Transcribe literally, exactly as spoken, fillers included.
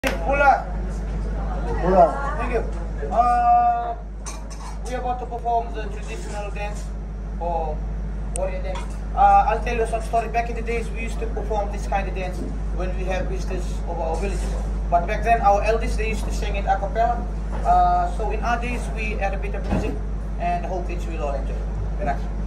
Pula. Pula. Thank you. Uh, we are about to perform the traditional dance or warrior dance. Uh, I'll tell you some story. Back in the days, we used to perform this kind of dance when we have visitors of our villages. But back then, our elders, they used to sing it a cappella. Uh, so in our days, we add a bit of music and hope that you will all enjoy. Relax.